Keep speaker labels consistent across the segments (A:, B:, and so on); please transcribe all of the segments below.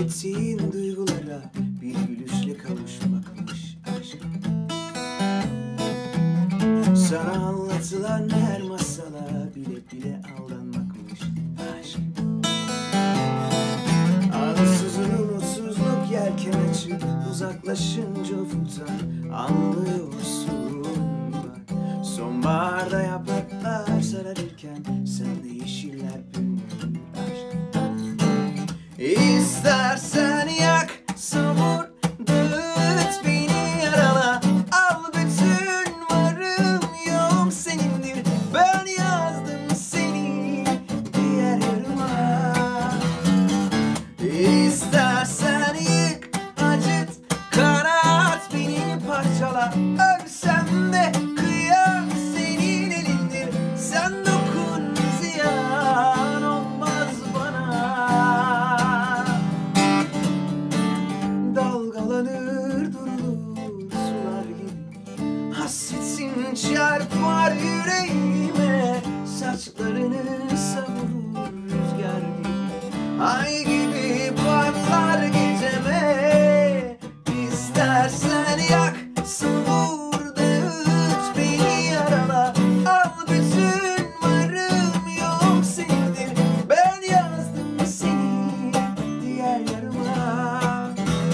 A: ettiğin duygulara bir gülüşle kavuşmakmış aşk. Sana anlatılan her masala bile bile aldanmakmış aşk. Ansızın umutsuzluk yelken açıp uzaklaşınca ufuktan anlıyorsun bak. Sonbaharda yapraklar sararırken sen de yeşiller büyür aşk. İstersen yak, savur, dağıt beni yarala. Al bütün varım yoğum senindir. Ben yazdım seni diğer yarıma. İstersen yık, acıt, kanat beni parçala. Ölsem de kıyam senin elindir. Sen dokun ziyan olmaz bana. Dalgalanır durulur sular gibi. Hasretin çarpar yüreğime. Saçlarını savurur rüzgar gibi. Ay gibi parlar geceme. İstersen yak, savur, dağıt beni yarala. Al bütün varım yoğum senindir. Ben yazdım seni diğer yarıma.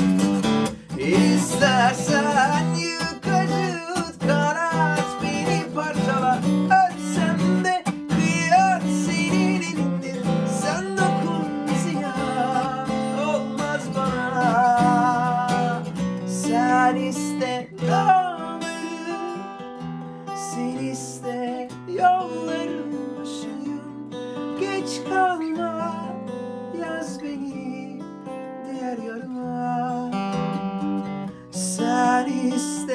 A: İstersen yık, acıt, kanat beni parçala. Ölsem de kıyat senin elindir. Sen dokun ziyan olmaz bana. Sen iste dağları, sen iste yolları aşayım. Geç kalma, yaz beni diğer yarıma. Sen iste